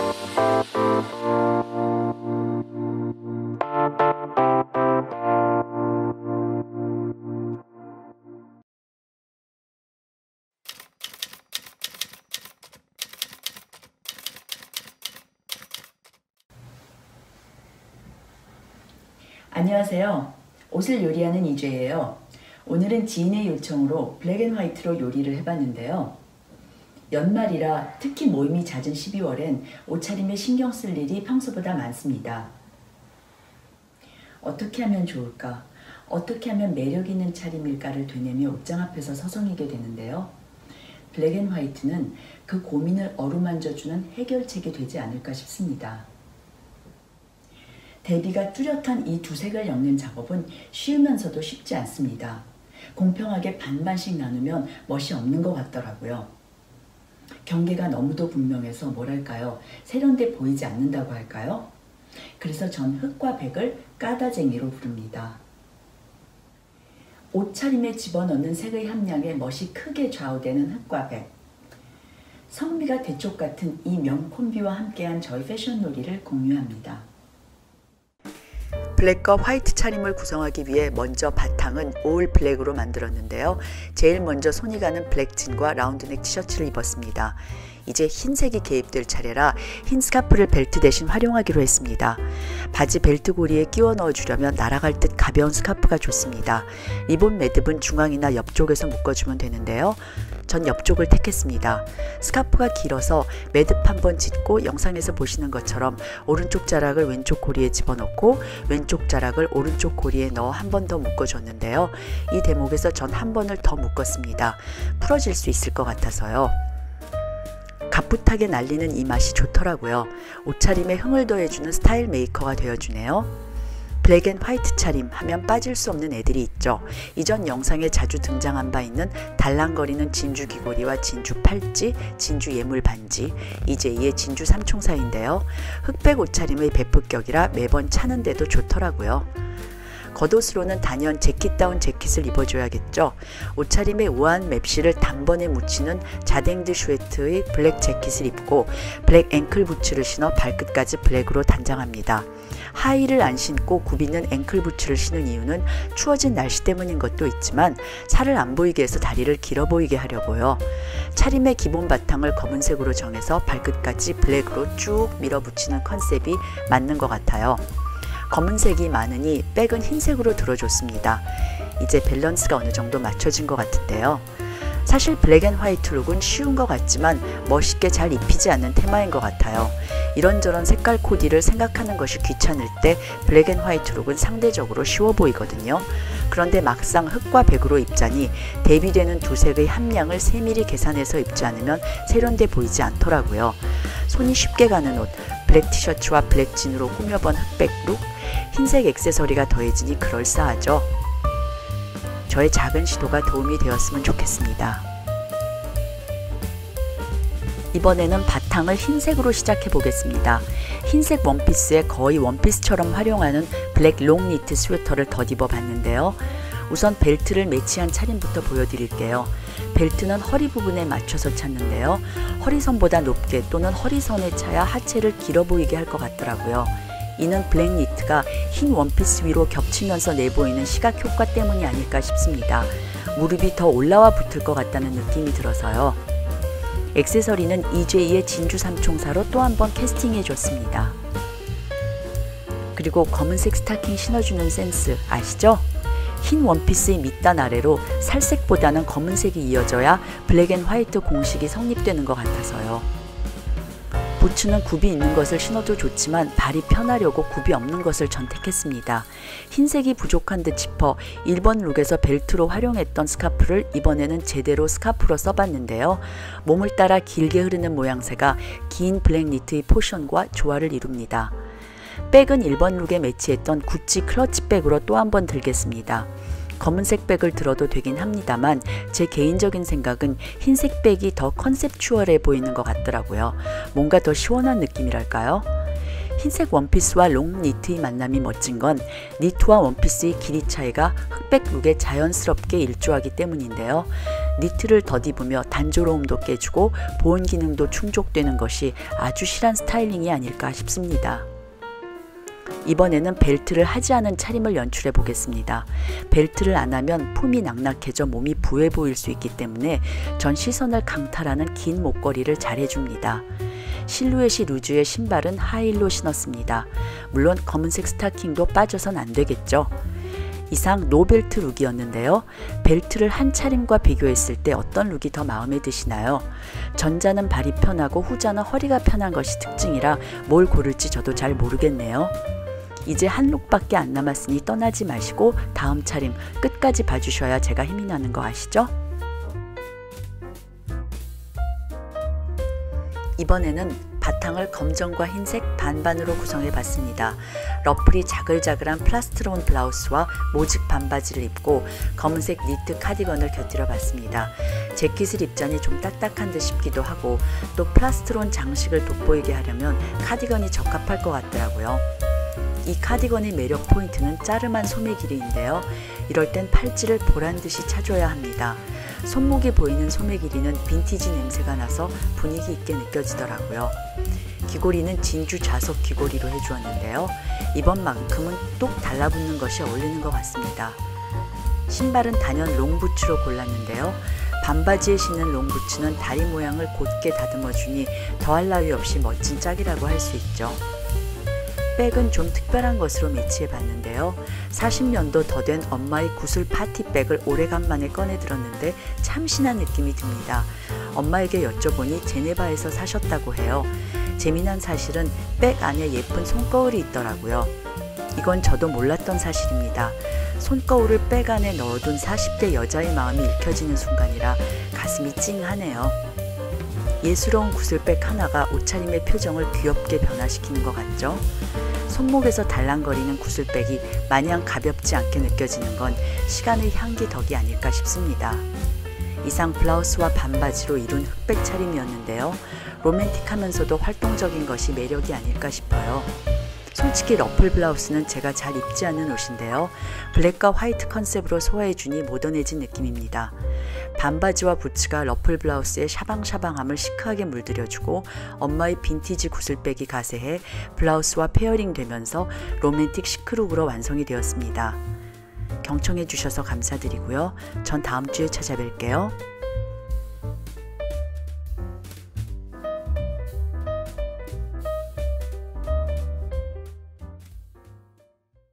안녕하세요. 옷을 요리하는 이주예요. 오늘은 지인의 요청으로 블랙 앤 화이트로 요리를 해봤는데요. 연말이라 특히 모임이 잦은 12월엔 옷차림에 신경 쓸 일이 평소보다 많습니다. 어떻게 하면 좋을까? 어떻게 하면 매력 있는 차림일까를 되뇌며 옷장 앞에서 서성이게 되는데요. 블랙 앤 화이트는 그 고민을 어루만져주는 해결책이 되지 않을까 싶습니다. 대비가 뚜렷한 이 두 색을 엮는 작업은 쉬우면서도 쉽지 않습니다. 공평하게 반반씩 나누면 멋이 없는 것 같더라고요. 경계가 너무도 분명해서 뭐랄까요? 세련돼 보이지 않는다고 할까요? 그래서 전 흑과 백을 까다쟁이로 부릅니다. 옷차림에 집어넣는 색의 함량에 멋이 크게 좌우되는 흑과 백. 선미가 대쪽 같은 이 명콤비와 함께한 저희 패션 놀이를 공유합니다. 블랙과 화이트 차림을 구성하기 위해 먼저 바탕은 올 블랙으로 만들었는데요. 제일 먼저 손이 가는 블랙진과 라운드넥 티셔츠를 입었습니다. 이제 흰색이 개입될 차례라 흰 스카프를 벨트 대신 활용하기로 했습니다. 바지 벨트 고리에 끼워 넣어주려면 날아갈 듯 가벼운 스카프가 좋습니다. 리본 매듭은 중앙이나 옆쪽에서 묶어주면 되는데요. 전 옆쪽을 택했습니다. 스카프가 길어서 매듭 한번 짓고 영상에서 보시는 것처럼 오른쪽 자락을 왼쪽 고리에 집어넣고 왼쪽 자락을 오른쪽 고리에 넣어 한 번 더 묶어줬는데요. 이 대목에서 전 한 번을 더 묶었습니다. 풀어질 수 있을 것 같아서요. 가풋하게 날리는 이 맛이 좋더라고요. 옷차림에 흥을 더해주는 스타일 메이커가 되어주네요. 블랙 앤 화이트 차림 하면 빠질 수 없는 애들이 있죠. 이전 영상에 자주 등장한 바 있는 달랑거리는 진주 귀걸이와 진주 팔찌, 진주 예물 반지, 이제2의 진주 삼총사인데요. 흑백 옷차림의 베프격이라 매번 차는데도 좋더라고요. 겉옷으로는 단연 재킷다운 재킷을 입어줘야겠죠. 옷차림에 우아한 맵시를 단번에 묻히는 자댕드 슈에트의 블랙 재킷을 입고 블랙 앵클 부츠를 신어 발끝까지 블랙으로 단장합니다. 하이를 안 신고 굽이는 앵클 부츠를 신은 이유는 추워진 날씨 때문인 것도 있지만 살을 안 보이게 해서 다리를 길어 보이게 하려고요. 차림의 기본 바탕을 검은색으로 정해서 발끝까지 블랙으로 쭉 밀어붙이는 컨셉이 맞는 것 같아요. 검은색이 많으니 백은 흰색으로 들어줬습니다. 이제 밸런스가 어느 정도 맞춰진 것 같은데요. 사실 블랙 앤 화이트 룩은 쉬운 것 같지만 멋있게 잘 입히지 않는 테마인 것 같아요. 이런저런 색깔 코디를 생각하는 것이 귀찮을 때 블랙 앤 화이트 룩은 상대적으로 쉬워 보이거든요. 그런데 막상 흑과 백으로 입자니 대비되는 두 색의 함량을 세밀히 계산해서 입지 않으면 세련돼 보이지 않더라고요. 손이 쉽게 가는 옷, 블랙 티셔츠와 블랙 진으로 꾸며본 흑백 룩, 흰색 액세서리가 더해지니 그럴싸하죠. 저의 작은 시도가 도움이 되었으면 좋겠습니다. 이번에는 바탕을 흰색으로 시작해 보겠습니다. 흰색 원피스에 거의 원피스처럼 활용하는 블랙 롱 니트 스웨터를 덧입어 봤는데요. 우선 벨트를 매치한 차림부터 보여드릴게요. 벨트는 허리 부분에 맞춰서 찼는데요. 허리선보다 높게 또는 허리선에 차야 하체를 길어 보이게 할 것 같더라고요. 이는 블랙 니트가 흰 원피스 위로 겹치면서 내보이는 시각 효과 때문이 아닐까 싶습니다. 무릎이 더 올라와 붙을 것 같다는 느낌이 들어서요. 액세서리는 이제2의 진주 삼총사로 또 한 번 캐스팅해 줬습니다. 그리고 검은색 스타킹 신어주는 센스 아시죠? 흰 원피스의 밑단 아래로 살색보다는 검은색이 이어져야 블랙 앤 화이트 공식이 성립되는 것 같아서요. 부츠는 굽이 있는 것을 신어도 좋지만 발이 편하려고 굽이 없는 것을 선택했습니다. 흰색이 부족한 듯 싶어 1번 룩에서 벨트로 활용했던 스카프를 이번에는 제대로 스카프로 써봤는데요. 몸을 따라 길게 흐르는 모양새가 긴 블랙 니트의 포션과 조화를 이룹니다. 백은 1번 룩에 매치했던 구찌 클러치백으로 또 한 번 들겠습니다. 검은색 백을 들어도 되긴 합니다만 제 개인적인 생각은 흰색 백이 더 컨셉추얼해 보이는 것 같더라고요. 뭔가 더 시원한 느낌이랄까요? 흰색 원피스와 롱 니트의 만남이 멋진 건 니트와 원피스의 길이 차이가 흑백 룩에 자연스럽게 일조하기 때문인데요. 니트를 덧입으며 단조로움도 깨주고 보온 기능도 충족되는 것이 아주 실한 스타일링이 아닐까 싶습니다. 이번에는 벨트를 하지 않은 차림을 연출해 보겠습니다. 벨트를 안 하면 품이 낙낙해져 몸이 부해 보일 수 있기 때문에 전 시선을 강탈하는 긴 목걸이를 잘 해줍니다. 실루엣이 루즈의 신발은 하이힐로 신었습니다. 물론 검은색 스타킹도 빠져선 안 되겠죠. 이상 노벨트 룩이었는데요. 벨트를 한 차림과 비교했을 때 어떤 룩이 더 마음에 드시나요? 전자는 발이 편하고 후자는 허리가 편한 것이 특징이라 뭘 고를지 저도 잘 모르겠네요. 이제 한 룩밖에 안 남았으니 떠나지 마시고 다음 차림 끝까지 봐주셔야 제가 힘이 나는 거 아시죠? 이번에는 바탕을 검정과 흰색 반반으로 구성해 봤습니다. 러플이 자글자글한 플라스트론 블라우스와 모직 반바지를 입고 검은색 니트 카디건을 곁들여 봤습니다. 재킷을 입자니 좀 딱딱한 듯 싶기도 하고 또 플라스트론 장식을 돋보이게 하려면 카디건이 적합할 것 같더라고요. 이 카디건의 매력 포인트는 짜름한 소매 길이인데요. 이럴 땐 팔찌를 보란듯이 차줘야 합니다. 손목이 보이는 소매 길이는 빈티지 냄새가 나서 분위기 있게 느껴지더라고요. 귀걸이는 진주 자석 귀걸이로 해주었는데요. 이번만큼은 똑 달라붙는 것이 어울리는 것 같습니다. 신발은 단연 롱부츠로 골랐는데요. 반바지에 신는 롱부츠는 다리 모양을 곧게 다듬어주니 더할 나위 없이 멋진 짝이라고 할 수 있죠. 백은 좀 특별한 것으로 매치해 봤는데요. 40년도 더 된 엄마의 구슬 파티백을 오래간만에 꺼내 들었는데 참 신한 느낌이 듭니다. 엄마에게 여쭤보니 제네바에서 사셨다고 해요. 재미난 사실은 백 안에 예쁜 손거울이 있더라고요. 이건 저도 몰랐던 사실입니다. 손거울을 백 안에 넣어둔 40대 여자의 마음이 읽혀지는 순간이라 가슴이 찡하네요. 예스러운 구슬백 하나가 옷차림의 표정을 귀엽게 변화시키는 것 같죠? 손목에서 달랑거리는 구슬백이 마냥 가볍지 않게 느껴지는 건 시간의 향기 덕이 아닐까 싶습니다. 이상 블라우스와 반바지로 이룬 흑백 차림이었는데요. 로맨틱하면서도 활동적인 것이 매력이 아닐까 싶어요. 솔직히 러플 블라우스는 제가 잘 입지 않는 옷인데요. 블랙과 화이트 컨셉으로 소화해주니 모던해진 느낌입니다. 반바지와 부츠가 러플 블라우스의 샤방샤방함을 시크하게 물들여주고 엄마의 빈티지 구슬백이 가세해 블라우스와 페어링 되면서 로맨틱 시크룩으로 완성이 되었습니다. 경청해 주셔서 감사드리고요. 전 다음 주에 찾아뵐게요.